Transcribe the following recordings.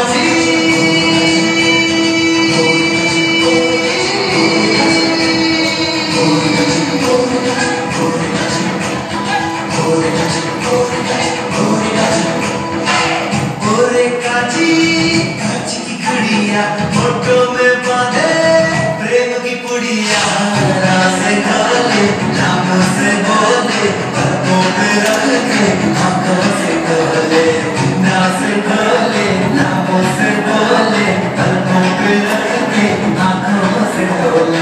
Photo में बांधे प्रेम की पुड़िया, से ढाले नामों से बोले, पलकों पे रख के आंखों से ढोले, ना से ढोले नामों से बोले, पलकों पे रख के आंखों से ढोले।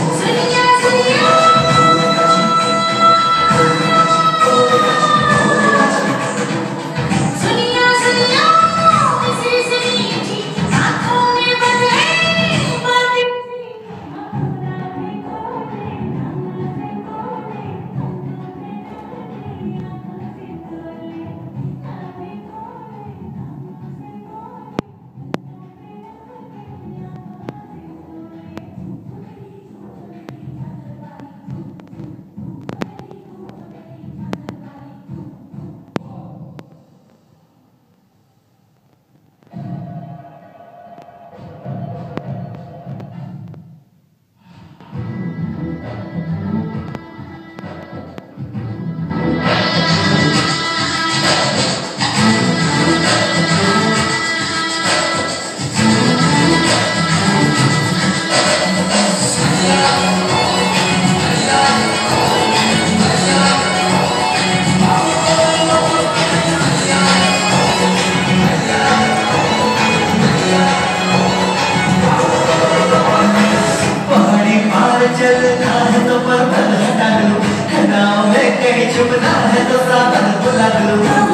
चलना है तो पर्वत हटा लो, नाव में कहीं छुपना है तो सावन बुला लो।